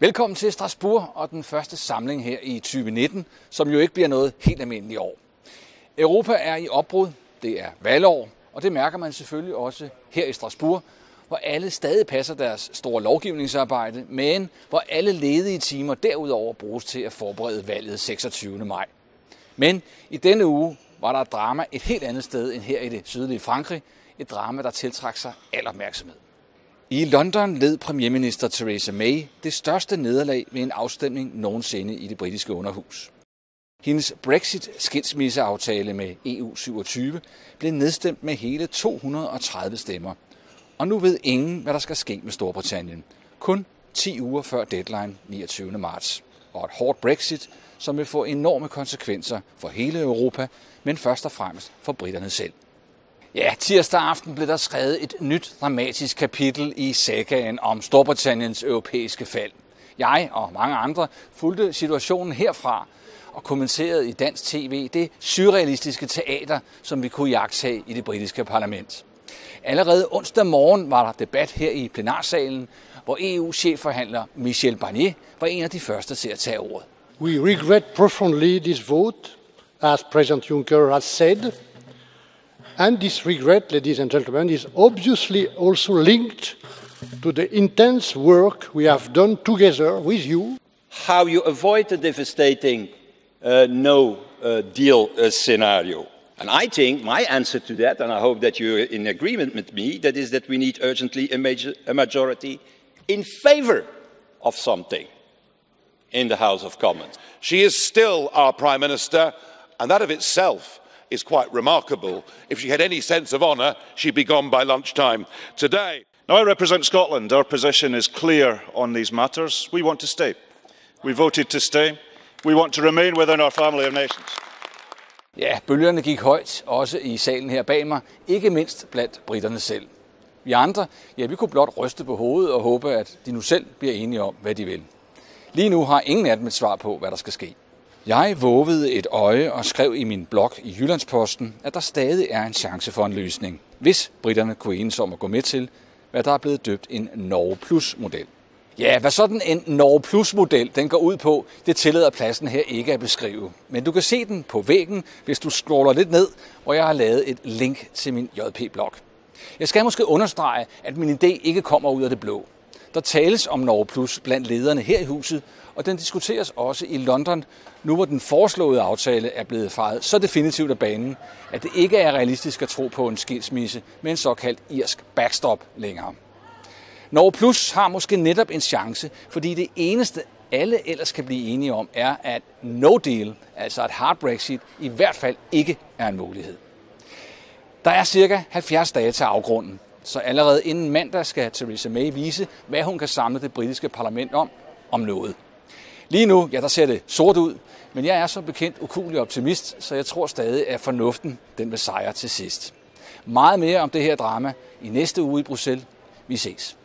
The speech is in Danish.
Velkommen til Strasbourg og den første samling her i 2019, som jo ikke bliver noget helt almindeligt år. Europa er i opbrud, det er valgår, og det mærker man selvfølgelig også her i Strasbourg, hvor alle stadig passer deres store lovgivningsarbejde, men hvor alle ledige timer derudover bruges til at forberede valget 26. maj. Men i denne uge var der et drama et helt andet sted end her i det sydlige Frankrig, et drama, der tiltrak sig al opmærksomhed. I London led premierminister Theresa May det største nederlag ved en afstemning nogensinde i det britiske underhus. Hendes Brexit-skilsmisseaftale med EU27 blev nedstemt med hele 230 stemmer. Og nu ved ingen, hvad der skal ske med Storbritannien. Kun 10 uger før deadline 29. marts. Og et hårdt Brexit, som vil få enorme konsekvenser for hele Europa, men først og fremmest for briterne selv. Ja, tirsdag aften blev der skrevet et nyt dramatisk kapitel i sagaen om Storbritanniens europæiske fald. Jeg og mange andre fulgte situationen herfra og kommenterede i dansk tv det surrealistiske teater, som vi kunne iagttage i det britiske parlament. Allerede onsdag morgen var der debat her i plenarsalen, hvor EU-chefforhandler Michel Barnier var en af de første til at tage ordet. We regret profoundly this vote, as President Juncker has said. And this regret, ladies and gentlemen, is obviously also linked to the intense work we have done together with you. How you avoid the devastating no-deal scenario. And I think my answer to that, and I hope that you're in agreement with me, that is that we need urgently a majority in favor of something in the House of Commons. She is still our Prime Minister, and that of itself is quite remarkable. If she had any sense of honour, she'd be gone by lunchtime today. Now, I represent Scotland. Our position is clear on these matters. We want to stay. We voted to stay. We want to remain within our family of nations. Ja, bølgerne gik højt, også i salen her bag mig, ikke mindst blandt briterne selv. Vi andre, ja, vi kunne blot ryste på hovedet og håbe, at de nu selv bliver enige om, hvad de vil. Lige nu har ingen af dem et svar på, hvad der skal ske. Jeg vovede et øje og skrev i min blog i Jyllandsposten, at der stadig er en chance for en løsning, hvis briterne kunne enes om at gå med til, hvad der er blevet døbt en Norge Plus-model. Ja, hvad sådan en Norge Plus-model den går ud på, det tillader pladsen her ikke at beskrive. Men du kan se den på væggen, hvis du scroller lidt ned, hvor jeg har lavet et link til min JP-blog. Jeg skal måske understrege, at min idé ikke kommer ud af det blå. Der tales om Norge Plus blandt lederne her i huset, og den diskuteres også i London, nu hvor den foreslåede aftale er blevet fejet så definitivt af banen, at det ikke er realistisk at tro på en skilsmisse med en såkaldt irsk backstop længere. Norge Plus har måske netop en chance, fordi det eneste alle ellers kan blive enige om er, at no deal, altså et hard Brexit, i hvert fald ikke er en mulighed. Der er cirka 70 dage til afgrunden, så allerede inden mandag skal Theresa May vise, hvad hun kan samle det britiske parlament om noget. Lige nu, ja, der ser det sort ud, men jeg er som bekendt ukuelig optimist, så jeg tror stadig, at fornuften den vil sejre til sidst. Meget mere om det her drama i næste uge i Bruxelles. Vi ses.